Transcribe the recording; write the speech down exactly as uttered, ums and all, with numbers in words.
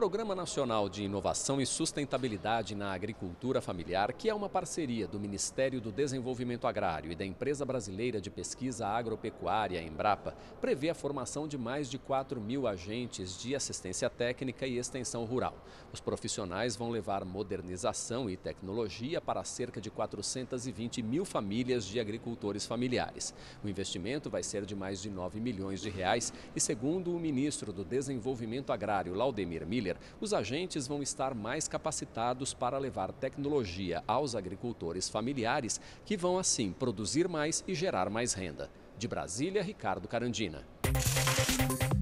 Programa Nacional de Inovação e Sustentabilidade na Agricultura Familiar, que é uma parceria do Ministério do Desenvolvimento Agrário e da Empresa Brasileira de Pesquisa Agropecuária, Embrapa, prevê a formação de mais de quatro mil agentes de assistência técnica e extensão rural. Os profissionais vão levar modernização e tecnologia para cerca de quatrocentas e vinte mil famílias de agricultores familiares. O investimento vai ser de mais de nove milhões de reais e, segundo o ministro do Desenvolvimento Agrário, Laudemir Miller, os agentes vão estar mais capacitados para levar tecnologia aos agricultores familiares, que vão assim produzir mais e gerar mais renda. De Brasília, Ricardo Carandina.